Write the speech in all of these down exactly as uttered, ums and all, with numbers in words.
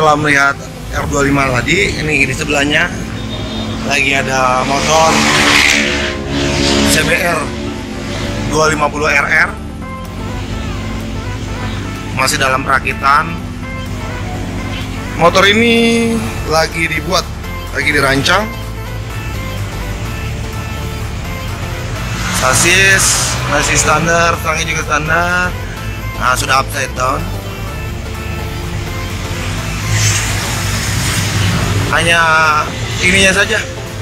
setelah melihat R dua puluh lima tadi, ini di sebelahnya lagi ada motor C B R dua lima nol R R, masih dalam perakitan. Motor ini lagi dibuat, lagi dirancang. Sasis masih standar, stangnya juga standar. Nah, sudah upside down. Hanya ininya saja,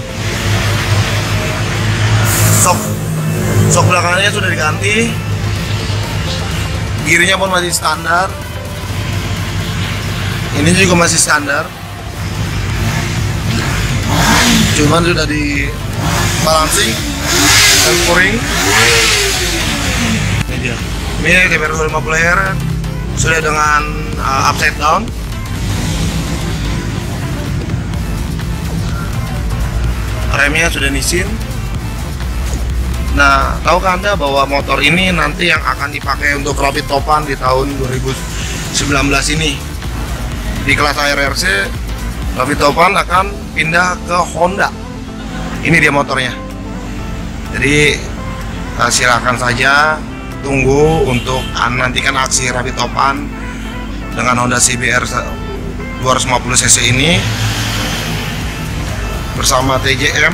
sok sok belakangnya sudah diganti, girinya pun masih standar, ini juga masih standar, cuman sudah di balancing dan scoring. Ini dia, ini C B R dua lima nol R sudah dengan uh, upside down. Remnya sudah nisin. Nah, tahukah Anda bahwa motor ini nanti yang akan dipakai untuk Rapid Topan di tahun dua ribu sembilan belas ini? Di kelas A R R C, Rapid Topan akan pindah ke Honda. Ini dia motornya. Jadi silakan saja tunggu untuk nantikan aksi Rapid Topan dengan Honda C B R dua ratus lima puluh cc ini bersama T J M.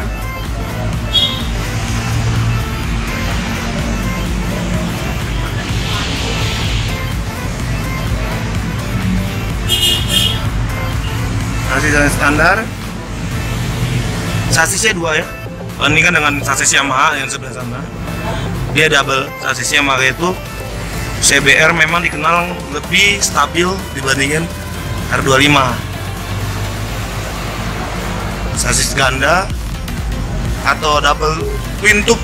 Sasis yang standar, sasisnya dua ya. Oh, ini kan dengan sasis Yamaha yang sebelah sana, dia double. Sasis Yamaha itu C B R memang dikenal lebih stabil dibandingin R dua puluh lima. Sasis ganda atau double twin tube.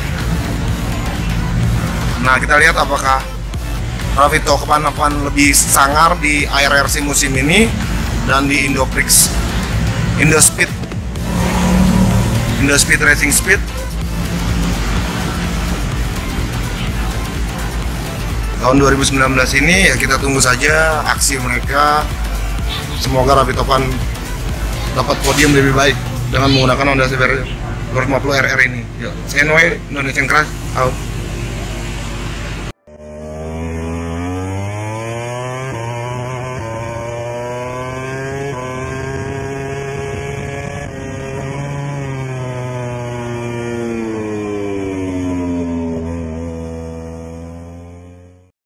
Nah, kita lihat apakah Rapid Topan akan lebih sangar di A R R C musim ini dan di Indoprix, Indospeed, Indospeed Racing Speed. Tahun dua ribu sembilan belas ini ya kita tunggu saja aksi mereka. Semoga Rapid Topan dapat podium lebih baik dengan menggunakan Honda C B R dua ratus lima puluh R R ini. Yuk, saya Noe, Indonesian Crash, out.